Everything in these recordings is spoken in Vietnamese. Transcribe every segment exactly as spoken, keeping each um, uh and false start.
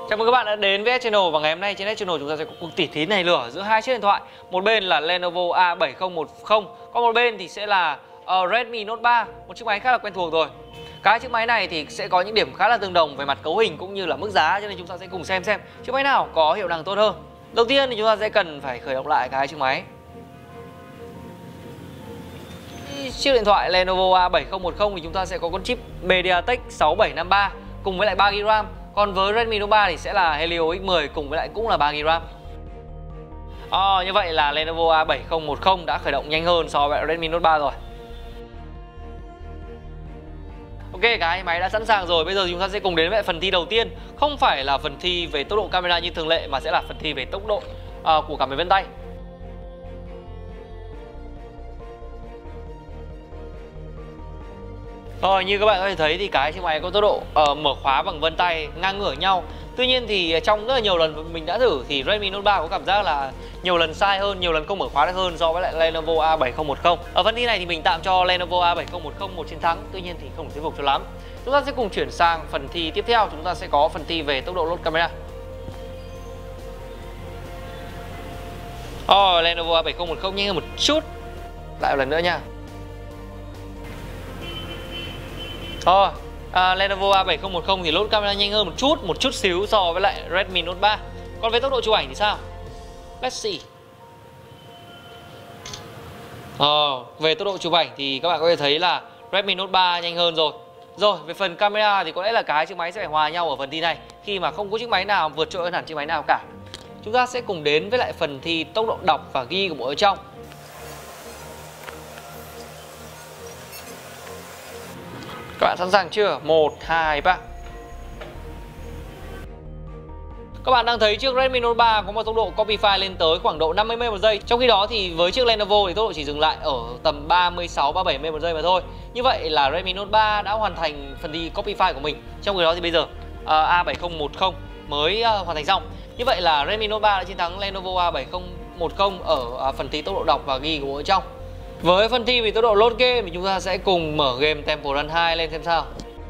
Chào mừng các bạn đã đến với Channel, và ngày hôm nay trên Channel chúng ta sẽ có cuộc tỉ thí nảy lửa giữa hai chiếc điện thoại. Một bên là Lenovo A bảy không một không, còn một bên thì sẽ là uh, Redmi Note ba, một chiếc máy khá là quen thuộc rồi. Cả chiếc máy này thì sẽ có những điểm khá là tương đồng về mặt cấu hình cũng như là mức giá, cho nên chúng ta sẽ cùng xem xem chiếc máy nào có hiệu năng tốt hơn. Đầu tiên thì chúng ta sẽ cần phải khởi động lại cả hai chiếc máy. Chiếc điện thoại Lenovo A bảy không một không thì chúng ta sẽ có con chip MediaTek sáu bảy năm ba cùng với lại ba gi ga bai RAM. Còn với Redmi Note ba thì sẽ là Helio X mười cùng với lại cũng là ba gi ga bai RAM. À, như vậy là Lenovo A bảy không một không đã khởi động nhanh hơn so với Redmi Note ba rồi. Ok, cả hai máy đã sẵn sàng rồi. Bây giờ chúng ta sẽ cùng đến với phần thi đầu tiên. Không phải là phần thi về tốc độ camera như thường lệ, mà sẽ là phần thi về tốc độ uh, của cả máy vân tay. Rồi, như các bạn có thể thấy thì cái chiếc máy có tốc độ uh, mở khóa bằng vân tay ngang ngửa nhau. Tuy nhiên thì trong rất là nhiều lần mình đã thử thì Redmi Note ba có cảm giác là nhiều lần sai hơn, nhiều lần không mở khóa được hơn so với lại Lenovo A bảy không một không. Ở phần thi này thì mình tạm cho Lenovo A bảy không một không một chiến thắng, tuy nhiên thì không thuyết phục cho lắm. Chúng ta sẽ cùng chuyển sang phần thi tiếp theo, chúng ta sẽ có phần thi về tốc độ load camera. Oh, Lenovo A bảy không một không nhanh hơn một chút. Lại một lần nữa nha. Rồi, à, Lenovo A bảy không một không thì load camera nhanh hơn một chút, một chút xíu so với lại Redmi Note ba. Còn về tốc độ chụp ảnh thì sao? Let's see. Ờ, về tốc độ chụp ảnh thì các bạn có thể thấy là Redmi Note ba nhanh hơn rồi. Rồi, về phần camera thì có lẽ là cả hai chiếc máy sẽ phải hòa nhau ở phần thi này, khi mà không có chiếc máy nào vượt trội hơn hẳn chiếc máy nào cả. Chúng ta sẽ cùng đến với lại phần thi tốc độ đọc và ghi của bộ ở trong. Các bạn sẵn sàng chưa? một, hai, ba. Các bạn đang thấy chiếc Redmi Note ba có một tốc độ copy file lên tới khoảng độ năm mươi mét một giây. Trong khi đó thì với chiếc Lenovo thì tốc độ chỉ dừng lại ở tầm ba mươi sáu, ba mươi bảy mét một giây mà thôi. Như vậy là Redmi Note ba đã hoàn thành phần thi copy file của mình. Trong khi đó thì bây giờ uh, A bảy không một không mới uh, hoàn thành xong. Như vậy là Redmi Note ba đã chiến thắng Lenovo A bảy không một không ở uh, phần thi tốc độ đọc và ghi của bộ ở trong. Với phần thi về tốc độ load game thì chúng ta sẽ cùng mở game Temple Run hai lên xem sao.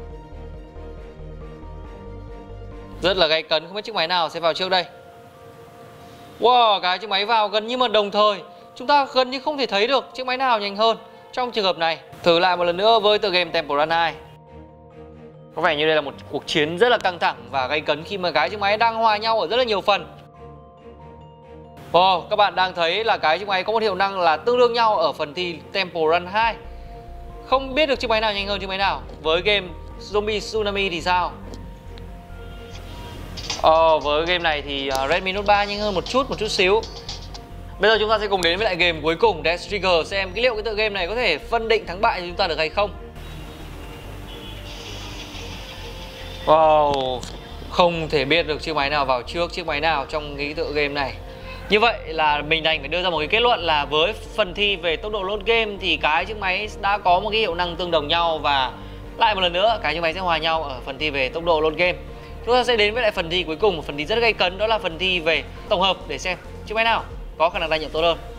Rất là gay cấn, không biết chiếc máy nào sẽ vào trước đây. Wow, cái chiếc máy vào gần như mà đồng thời. Chúng ta gần như không thể thấy được chiếc máy nào nhanh hơn trong trường hợp này. Thử lại một lần nữa với tựa game Temple Run hai. Có vẻ như đây là một cuộc chiến rất là căng thẳng và gay cấn khi mà cái chiếc máy đang hòa nhau ở rất là nhiều phần. Wow, các bạn đang thấy là cái chiếc máy có một hiệu năng là tương đương nhau ở phần thi Temple Run hai. Không biết được chiếc máy nào nhanh hơn chiếc máy nào. Với game Zombie Tsunami thì sao? Ờ, với game này thì Redmi Note ba nhanh hơn một chút, một chút xíu. Bây giờ chúng ta sẽ cùng đến với lại game cuối cùng, Death Trigger, xem cái liệu cái tựa game này có thể phân định thắng bại cho chúng ta được hay không. Wow, không thể biết được chiếc máy nào vào trước, chiếc máy nào trong cái tựa game này. Như vậy là mình đành phải đưa ra một cái kết luận là với phần thi về tốc độ load game thì cái chiếc máy đã có một cái hiệu năng tương đồng nhau, và lại một lần nữa cái chiếc máy sẽ hòa nhau ở phần thi về tốc độ load game. Chúng ta sẽ đến với lại phần thi cuối cùng, một phần thi rất gay cấn, đó là phần thi về tổng hợp để xem chiếc máy nào có khả năng đa nhiệm tốt hơn.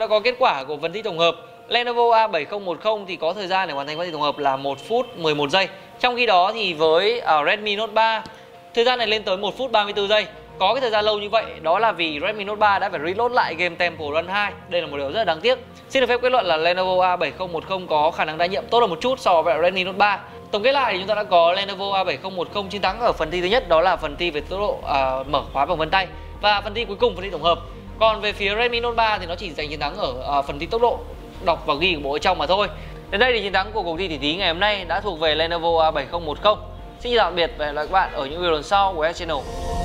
đã có kết quả của phần thi tổng hợp. Lenovo A bảy không một không thì có thời gian để hoàn thành phần thi tổng hợp là một phút mười một giây. Trong khi đó thì với uh, Redmi Note ba, thời gian này lên tới một phút ba mươi tư giây. Có cái thời gian lâu như vậy đó là vì Redmi Note ba đã phải reload lại game Temple Run hai. Đây là một điều rất là đáng tiếc. Xin được phép kết luận là Lenovo A bảy không một không có khả năng đa nhiệm tốt hơn một chút so với Redmi Note ba. Tổng kết lại thì chúng ta đã có Lenovo A bảy không một không chiến thắng ở phần thi thứ nhất, đó là phần thi về tốc độ uh, mở khóa bằng vân tay, và phần thi cuối cùng phần thi tổng hợp. Còn về phía Redmi Note ba thì nó chỉ giành chiến thắng ở uh, phần thi tốc độ đọc và ghi của bộ ở trong mà thôi. Đến đây thì chiến thắng của cuộc thi tỷ thí ngày hôm nay đã thuộc về Lenovo A bảy không một không. Xin chào tạm biệt và hẹn gặp lại các bạn ở những video lần sau của ét Channel.